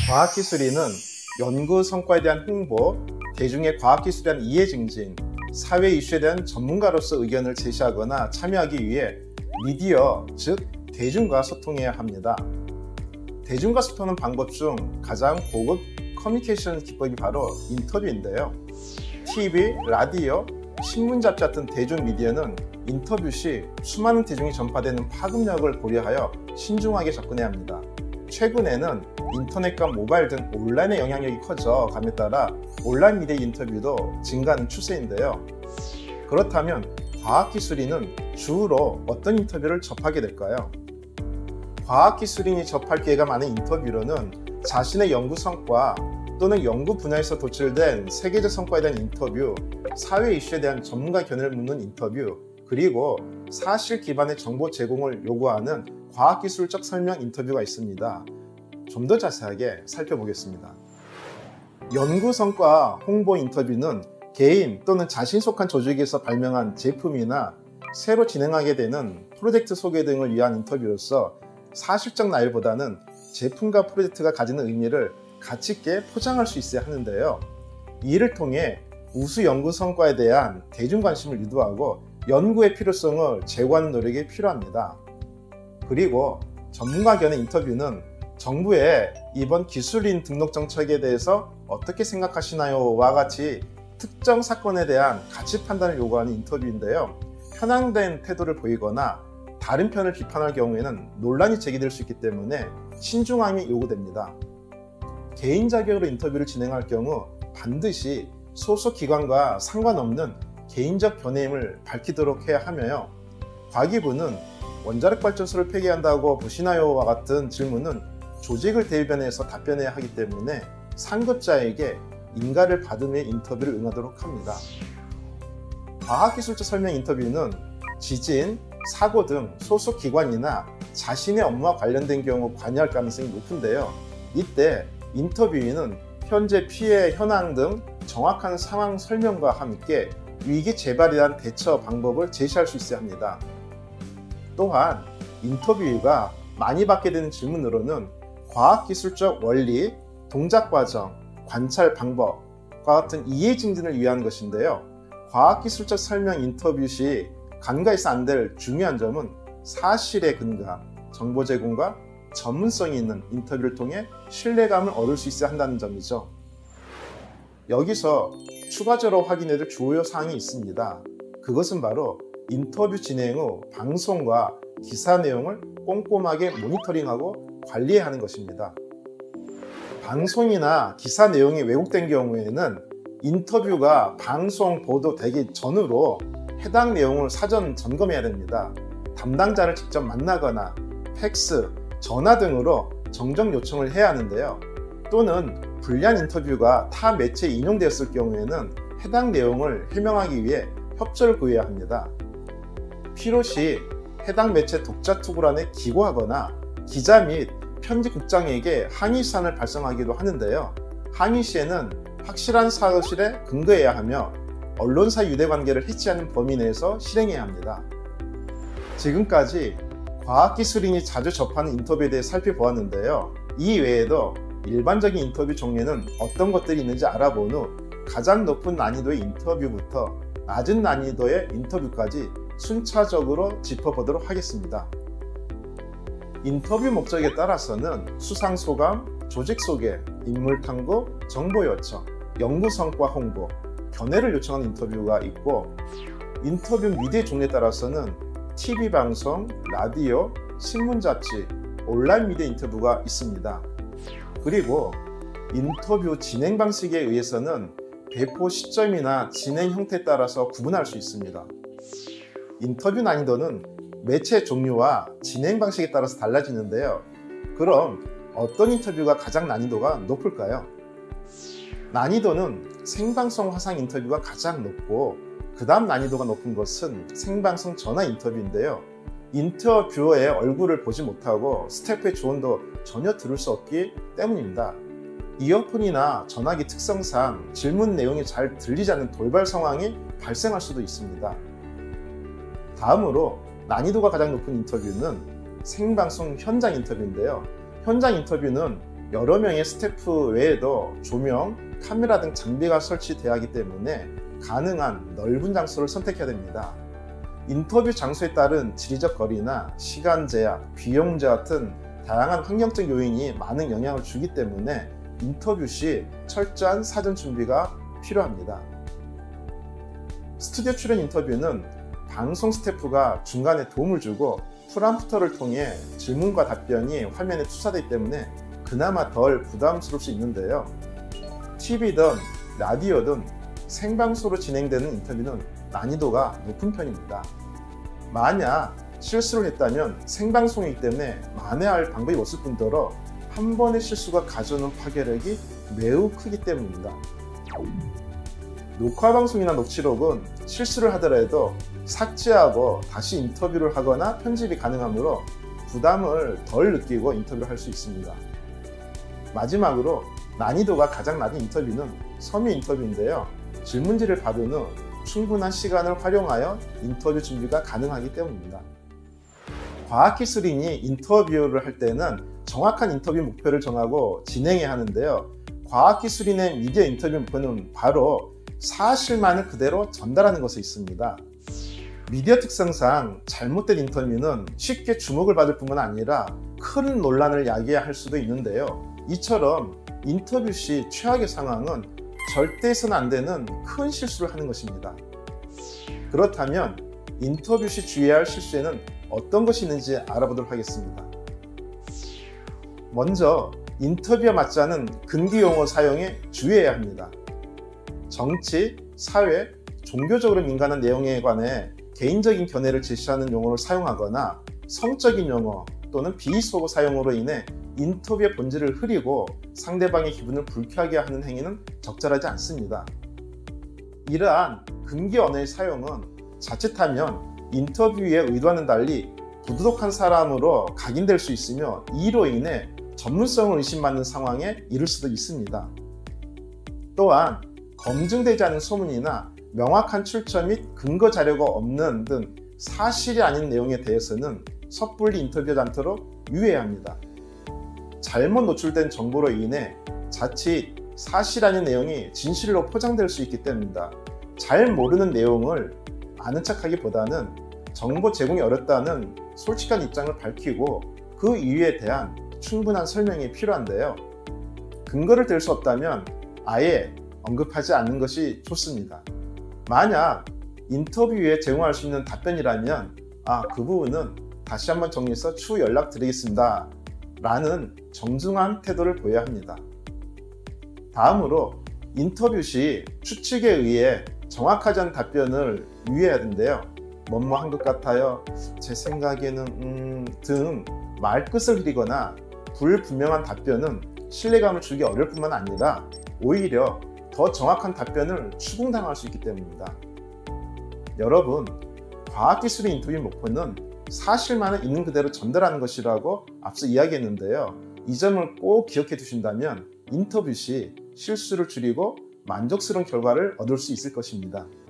과학기술인은 연구 성과에 대한 홍보, 대중의 과학기술에 대한 이해 증진, 사회 이슈에 대한 전문가로서 의견을 제시하거나 참여하기 위해 미디어, 즉 대중과 소통해야 합니다. 대중과 소통하는 방법 중 가장 고급 커뮤니케이션 기법이 바로 인터뷰인데요. TV, 라디오, 신문 잡지 같은 대중 미디어는 인터뷰 시 수많은 대중이 전파되는 파급력을 고려하여 신중하게 접근해야 합니다. 최근에는 인터넷과 모바일 등 온라인의 영향력이 커져감에 따라 온라인 미디어 인터뷰도 증가하는 추세인데요. 그렇다면 과학기술인은 주로 어떤 인터뷰를 접하게 될까요? 과학기술인이 접할 기회가 많은 인터뷰로는 자신의 연구 성과 또는 연구 분야에서 도출된 세계적 성과에 대한 인터뷰, 사회 이슈에 대한 전문가 견해를 묻는 인터뷰, 그리고 사실 기반의 정보 제공을 요구하는 과학기술적 설명 인터뷰가 있습니다. 좀 더 자세하게 살펴보겠습니다. 연구 성과 홍보 인터뷰는 개인 또는 자신 속한 조직에서 발명한 제품이나 새로 진행하게 되는 프로젝트 소개 등을 위한 인터뷰로서 사실적 나열보다는 제품과 프로젝트가 가지는 의미를 가치 있게 포장할 수 있어야 하는데요. 이를 통해 우수 연구 성과에 대한 대중 관심을 유도하고 연구의 필요성을 제고하는 노력이 필요합니다. 그리고 전문가 견해 인터뷰는 정부의 이번 기술인 등록 정책에 대해서 어떻게 생각하시나요? 와 같이 특정 사건에 대한 가치 판단을 요구하는 인터뷰인데요. 편향된 태도를 보이거나 다른 편을 비판할 경우에는 논란이 제기될 수 있기 때문에 신중함이 요구됩니다. 개인 자격으로 인터뷰를 진행할 경우 반드시 소속 기관과 상관없는 개인적 견해임을 밝히도록 해야 하며요. 과기부는 원자력 발전소를 폐기한다고 보시나요? 와 같은 질문은 조직을 대변해서 답변해야 하기 때문에 상급자에게 인가를 받은 후에 인터뷰를 응하도록 합니다. 과학기술적 설명 인터뷰는 지진, 사고 등 소속 기관이나 자신의 업무와 관련된 경우 관여할 가능성이 높은데요. 이때 인터뷰인은 현재 피해 현황 등 정확한 상황 설명과 함께 위기 재발에 대한 대처 방법을 제시할 수 있어야 합니다. 또한 인터뷰가 많이 받게 되는 질문으로는 과학기술적 원리, 동작 과정, 관찰 방법과 같은 이해 증진을 위한 것인데요. 과학기술적 설명 인터뷰 시 간과해서 안 될 중요한 점은 사실에 근거한 정보 제공과 전문성이 있는 인터뷰를 통해 신뢰감을 얻을 수 있어야 한다는 점이죠. 여기서 추가적으로 확인해야 될 주요 사항이 있습니다. 그것은 바로 인터뷰 진행 후 방송과 기사 내용을 꼼꼼하게 모니터링하고 관리해야 하는 것입니다. 방송이나 기사 내용이 왜곡된 경우에는 인터뷰가 방송 보도되기 전으로 해당 내용을 사전 점검해야 됩니다. 담당자를 직접 만나거나 팩스, 전화 등으로 정정 요청을 해야 하는데요. 또는 불리한 인터뷰가 타 매체에 인용되었을 경우에는 해당 내용을 해명하기 위해 협조를 구해야 합니다. 필요시 해당 매체 독자 투구란에 기고하거나 기자 및 편집국장에게 항의 사안을 발송하기도 하는데요. 항의 시에는 확실한 사실에 근거해야 하며 언론사 유대관계를 해치하는 범위 내에서 실행해야 합니다. 지금까지 과학기술인이 자주 접하는 인터뷰에 대해 살펴보았는데요. 이 외에도 일반적인 인터뷰 종류에는 어떤 것들이 있는지 알아본 후 가장 높은 난이도의 인터뷰부터 낮은 난이도의 인터뷰까지 순차적으로 짚어보도록 하겠습니다. 인터뷰 목적에 따라서는 수상소감, 조직소개, 인물탐구, 정보요청, 연구성과 홍보, 견해를 요청하는 인터뷰가 있고 인터뷰 미디어 종류에 따라서는 TV방송, 라디오, 신문잡지, 온라인 미디어 인터뷰가 있습니다. 그리고 인터뷰 진행 방식에 의해서는 배포 시점이나 진행 형태에 따라서 구분할 수 있습니다. 인터뷰 난이도는 매체 종류와 진행 방식에 따라서 달라지는데요. 그럼 어떤 인터뷰가 가장 난이도가 높을까요? 난이도는 생방송 화상 인터뷰가 가장 높고 그 다음 난이도가 높은 것은 생방송 전화 인터뷰인데요. 인터뷰어의 얼굴을 보지 못하고 스태프의 조언도 전혀 들을 수 없기 때문입니다. 이어폰이나 전화기 특성상 질문 내용이 잘 들리지 않는 돌발 상황이 발생할 수도 있습니다. 다음으로 난이도가 가장 높은 인터뷰는 생방송 현장 인터뷰인데요. 현장 인터뷰는 여러 명의 스태프 외에도 조명, 카메라 등 장비가 설치되어야 하기 때문에 가능한 넓은 장소를 선택해야 됩니다. 인터뷰 장소에 따른 지리적 거리나 시간 제약, 비용 문제 같은 다양한 환경적 요인이 많은 영향을 주기 때문에 인터뷰 시 철저한 사전 준비가 필요합니다. 스튜디오 출연 인터뷰는 방송 스태프가 중간에 도움을 주고 프롬프터를 통해 질문과 답변이 화면에 투사되기 때문에 그나마 덜 부담스러울 수 있는데요. TV든 라디오든 생방송으로 진행되는 인터뷰는 난이도가 높은 편입니다. 만약 실수를 했다면 생방송이기 때문에 만회할 방법이 없을 뿐더러 한 번의 실수가 가져오는 파괴력이 매우 크기 때문입니다. 녹화방송이나 녹취록은 실수를 하더라도 삭제하고 다시 인터뷰를 하거나 편집이 가능하므로 부담을 덜 느끼고 인터뷰를 할 수 있습니다. 마지막으로 난이도가 가장 낮은 인터뷰는 서면 인터뷰인데요. 질문지를 받은 후 충분한 시간을 활용하여 인터뷰 준비가 가능하기 때문입니다. 과학기술인이 인터뷰를 할 때는 정확한 인터뷰 목표를 정하고 진행해야 하는데요. 과학기술인의 미디어 인터뷰 목표는 바로 사실만을 그대로 전달하는 것에 있습니다. 미디어 특성상 잘못된 인터뷰는 쉽게 주목을 받을 뿐만 아니라 큰 논란을 야기할 수도 있는데요. 이처럼 인터뷰 시 최악의 상황은 절대 해서는 안 되는 큰 실수를 하는 것입니다. 그렇다면 인터뷰 시 주의해야 할 실수에는 어떤 것이 있는지 알아보도록 하겠습니다. 먼저 인터뷰와 맞지 않은 금기 용어 사용에 주의해야 합니다. 정치, 사회, 종교적으로 민감한 내용에 관해 개인적인 견해를 제시하는 용어를 사용하거나 성적인 용어 또는 비속어 사용으로 인해 인터뷰의 본질을 흐리고 상대방의 기분을 불쾌하게 하는 행위는 적절하지 않습니다. 이러한 금기 언어의 사용은 자칫하면 인터뷰의 의도와는 달리 부도덕한 사람으로 각인될 수 있으며 이로 인해 전문성을 의심받는 상황에 이를 수도 있습니다. 또한 검증되지 않은 소문이나 명확한 출처 및 근거 자료가 없는 등 사실이 아닌 내용에 대해서는 섣불리 인터뷰하지 않도록 유의해야 합니다. 잘못 노출된 정보로 인해 자칫 사실 아닌 내용이 진실로 포장될 수 있기 때문입니다. 잘 모르는 내용을 아는 척하기보다는 정보 제공이 어렵다는 솔직한 입장을 밝히고 그 이유에 대한 충분한 설명이 필요한데요. 근거를 댈 수 없다면 아예 언급하지 않는 것이 좋습니다. 만약 인터뷰에 제공할 수 있는 답변이라면 그 부분은 다시 한번 정리해서 추후 연락드리겠습니다 라는 정중한 태도를 보여야 합니다. 다음으로 인터뷰 시 추측에 의해 정확하지 않은 답변을 유의해야 하는데요. 뭐뭐 한 것 같아요, 제 생각에는 등 말끝을 흐리거나 불분명한 답변은 신뢰감을 주기 어려울 뿐만 아니라 오히려 더 정확한 답변을 추궁당할 수 있기 때문입니다. 여러분, 과학기술의 인터뷰 목표는 사실만을 있는 그대로 전달하는 것이라고 앞서 이야기했는데요. 이 점을 꼭 기억해 두신다면 인터뷰 시 실수를 줄이고 만족스러운 결과를 얻을 수 있을 것입니다.